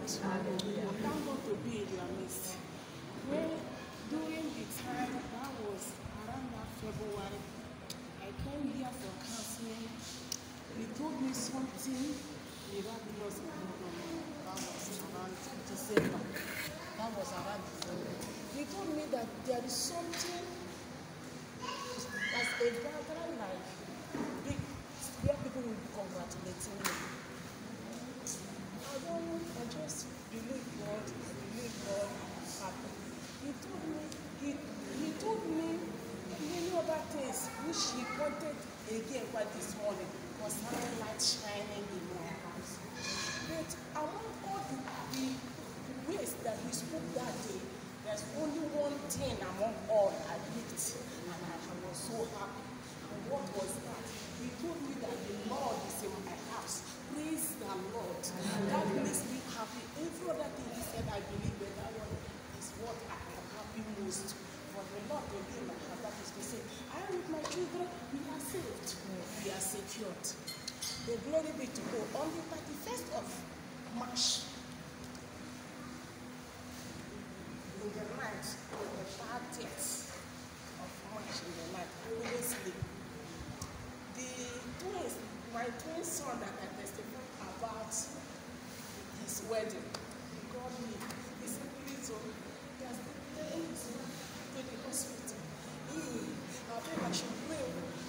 Hallelujah. Thank God to be in your midst. When during the time that was around that February, I came here for counseling. He told me something miraculous. That was around December. He told me that there is something as a gathering like big where people will be congratulating me. I just believe God. I believe God happy. He told me many other things which he wanted again by this morning concerning light shining in my house. But among all the ways that he spoke that day, there's only one thing among all I picked, and I was so happy. And what was that? He told me that the Lord is in my house. Praise the Lord. That makes me happy. Every other thing he said, I believe that that one is what I am happy most. For the Lord to be in my heart, that is to say, I am with my children, we are saved, we are secured. The glory be to God. On the 31st of March, in the night, on the 30th of March, in the night, I couldn't sleep. The twins, my twin son that I testified about his wedding, he called me. He said, please, he has been taken to the hospital. I think I should pray.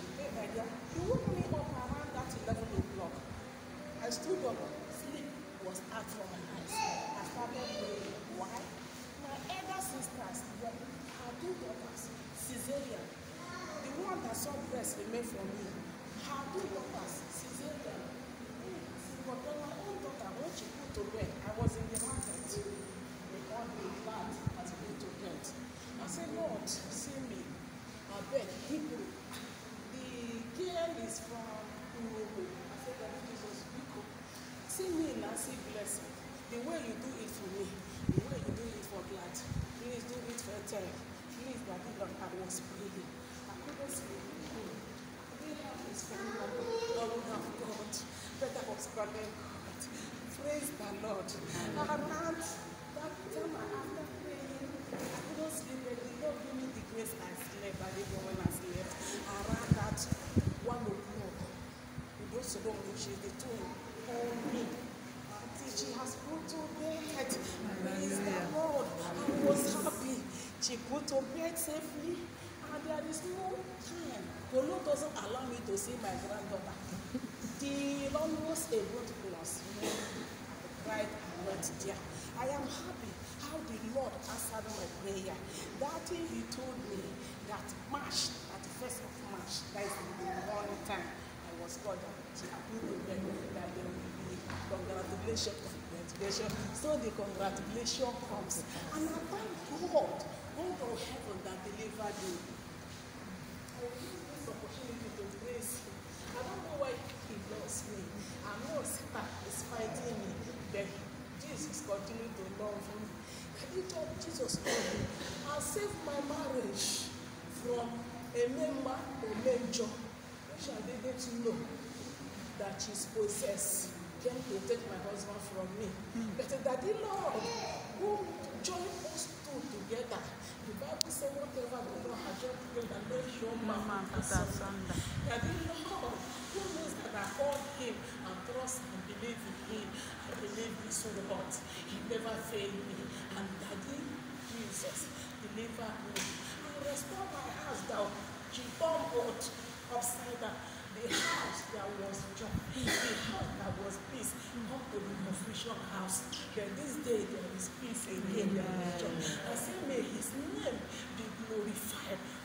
He woke me up around that 11 o'clock. I stood up, sleep was out from my eyes. I started praying. Why? My elder sisters, her two daughters, cesarean. The one that saw breast remain for me. Her two daughters, cesarean. But then my own daughter, when she put to bed, I was in the market. They called me bad as put to bed. I said, Lord, see me. I beg, Hebrew. The girl is from Urugu. I said, Daddy Jesus, Biko. See me and see blessing. The way you do it for me, the way you do it for glad. Please do it for a time. Please, Daddy Lord, I was praying. I couldn't sleep. We have this family. Lord, we have God. Better was God than God. Praise the Lord. Around that time after praying, I couldn't sleep. The Lord gave me the grace I slept. I didn't know when I slept. Around that 1 o'clock, we go to the room, she's the twin, called me. She has put to bed. Praise the Lord. I was happy. She put to bed safely, and there is no time. The Lord doesn't allow me to see my granddaughter. The almost a good plus. I cried and went there. I am happy how the Lord answered my prayer. That thing he told me that March, 31st of March, that is the morning time, I was called that she approved the that there will be congratulations. So the congratulation comes. And I thank God, God of heaven that delivered me. I will use this opportunity to praise him. I don't know why he loves me. I know Satan is fighting me, but Jesus continues to love me. Jesus told me, I'll save my marriage from a member or major, which I didn't know that she's possessed. Came to take my husband from me. But Daddy Lord, who joined us two together, the Bible says whatever the Lord has joined together, no human man has asunder. Daddy Lord, who knows that I call him and trust and believe in him, I believe this word. He never failed me. And Daddy Jesus delivered me. And restore my house down. She turned out upside down. The house that was joy, the house that was peace, come to the confusion house. But this day there is peace again, there is joy. I say, may his name be glorified.